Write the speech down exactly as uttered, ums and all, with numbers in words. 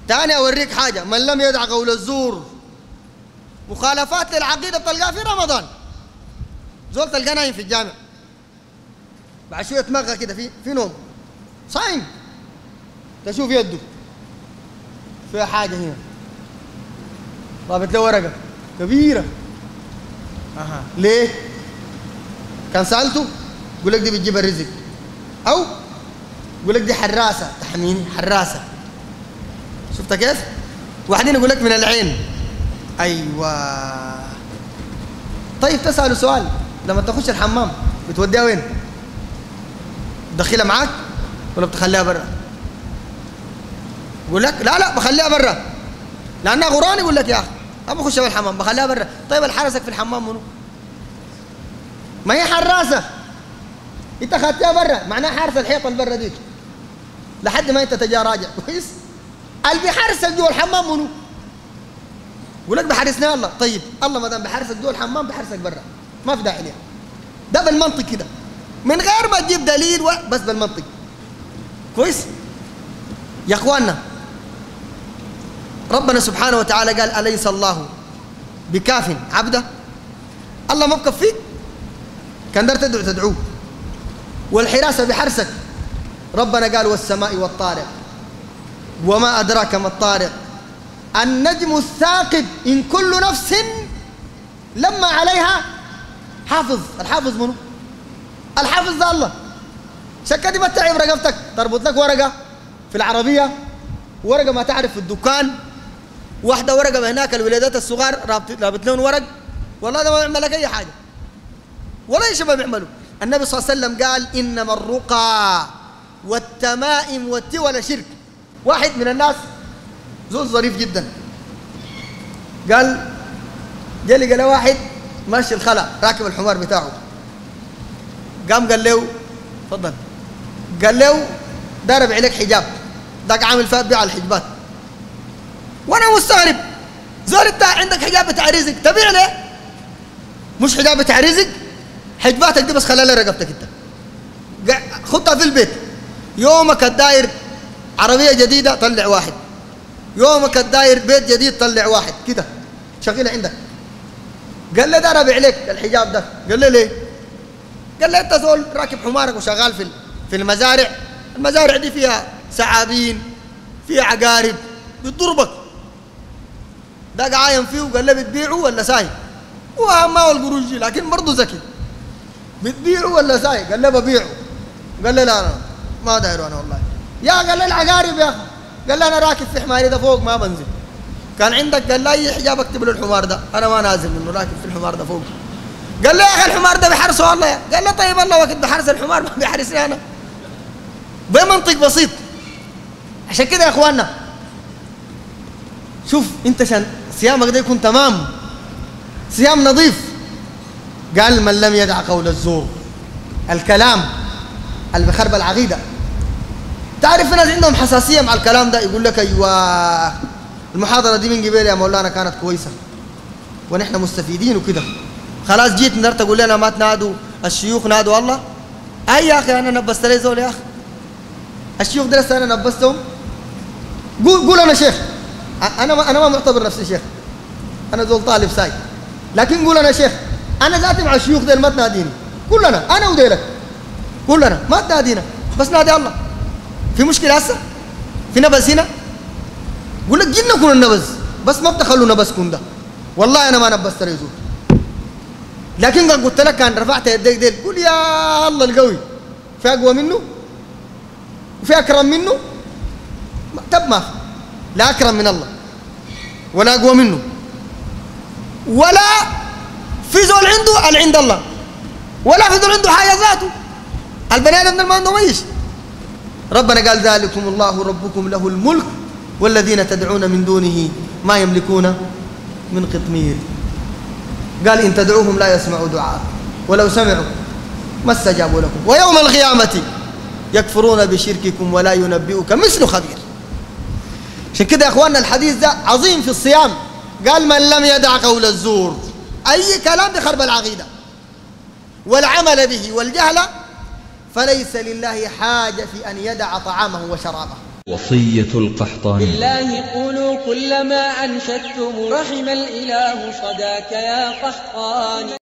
تاني أوريك حاجة، من لم يدع قول الزور مخالفات للعقيدة بتلقاها في رمضان. زول تلقاه نايم في الجامع بعد شوية تمغى كده في في نوم صايم، تشوف يده فيها حاجة هنا رابط له ورقة كبيرة. أها ليه؟ كان سألته يقول لك دي بتجيب الرزق، أو يقول لك دي حراسة تحميني، حراسة. شفت كيف؟ واحدين يقول لك من العين. أيوة. طيب تسأله سؤال، لما تخش الحمام بتوديها وين؟ تدخلها معاك ولا بتخليها برا؟ يقول لك لا لا بخليها برا لأنها غران. يقول لك يا أخي أبغى أخش الحمام بخليها برا. طيب الحرسك في الحمام منو؟ ما هي حراسة، أنت أخذتها برا معناها حارس الحيطة البرا دي لحد ما أنت تجي راجع كويس. اللي بيحرسك جوا الحمام منو؟ يقول لك بحرسنا الله. طيب الله ما دام بحرسك جوا الحمام بحرسك برا، ما في داعي ليها. ده بالمنطق كده من غير ما تجيب دليل و... بس بالمنطق كويس يا اخواننا. ربنا سبحانه وتعالى قال أليس الله بكاف عبده؟ الله ما بكفيك؟ كان دار تدعو تدعوه. والحراسة بحرسك. ربنا قال والسماء والطارق وما أدراك ما الطارق النجم الثاقب إن كل نفس لما عليها حافظ. الحافظ منه؟ الحافظ ده الله. شكدي ما تعب رقبتك تربط لك ورقة في العربية، ورقة ما تعرف في الدكان، واحدة ورقة هناك الولادات الصغار رابط لهم ورق، والله ده ما بيعمل لك أي حاجة ولا ايش ما بيعملوا. النبي صلى الله عليه وسلم قال إنما الرقى والتمائم والتولى شرك. واحد من الناس زول ظريف جدا قال جالي قال له واحد ماشي الخلا راكب الحمار بتاعه، قام قال له تفضل، قال له دارب عليك حجاب داك عامل فات بيع الحجبات. وانا مستغرب زول انت عندك حجاب بتاع رزق تبيع ليه؟ مش حجاب بتاع رزق، حجباتك دي بس خليها لرقبتك انت، خدها في البيت. يومك الداير عربيه جديده طلع واحد، يومك الداير بيت جديد طلع واحد كده شغيله عندك. قال له دارب عليك الحجاب ده. قال له ليه؟ قال له انت زول راكب حمارك وشغال في في المزارع، المزارع دي فيها سعابين فيها عقارب بتضربك. ده عايم فيه وقال له بتبيعه ولا ساي؟ هو ما هو القروش دي لكن برضه ذكي. بتبيعه ولا ساي؟ قال له ببيعه. قال له لا لا ما دايره انا والله. يا قال له العقارب يا اخي. قال له انا راكب في حماري ده فوق ما بنزل. كان عندك قال له اي حجاب اكتب له الحمار ده انا ما نازل منه راكب في الحمار ده فوق. قال له يا اخي الحمار ده بحرسه والله يا. قال له طيب الله وقت بحرس الحمار ما بيحرسني انا. بمنطق بسيط. عشان كده يا اخواننا شوف انت عشان صيامك ده يكون تمام صيام نظيف. قال من لم يدع قول الزور، الكلام اللي بخرب العقيده. تعرف في ناس عندهم حساسيه مع الكلام ده، يقول لك ايوه المحاضره دي من قبل يا مولانا كانت كويسه ونحن مستفيدين وكده، خلاص جيت نرت تقول لنا ما تنادوا الشيوخ نادوا الله. اي يا اخي انا نبست لي زول يا اخي الشيوخ درست انا نبستهم. قول قول انا شيخ، انا ما انا ما معتبر نفسي شيخ، انا زول طالب ساي، لكن قول انا شيخ. انا ذاتي مع الشيوخ ديل ما تناديني كلنا انا وديلك كلنا ما تنادينا بس نادي الله. في مشكله هسه؟ في نبز هنا؟ قول لك جينا كنا النبز بس ما بتخلوا نبزكم ده. والله انا ما نبست ريزول، لكن قد قلت لك كان رفعت يديك ديل قول يا الله القوي في اقوى منه وفي اكرم منه. طب ما في لا اكرم من الله ولا اقوى منه ولا في زول عنده اللي عند الله ولا في زول عنده حاجه ذاته. البني ادم ما عنده ميش. ربنا قال ذلكم الله ربكم له الملك والذين تدعون من دونه ما يملكون من قطمير. قال إن تدعوهم لا يسمعوا دعاء ولو سمعوا ما استجابوا لكم ويوم القيامة يكفرون بشرككم ولا ينبئك مثل خبير. عشان كده يا اخواننا الحديث ده عظيم في الصيام. قال من لم يدع قول الزور، أي كلام بخرب العقيدة والعمل به والجهل، فليس لله حاجة في أن يدع طعامه وشرابه. وصية القحطاني. بالله قولوا كل ما أنشدتم، رحم الإله صداك يا قحطاني.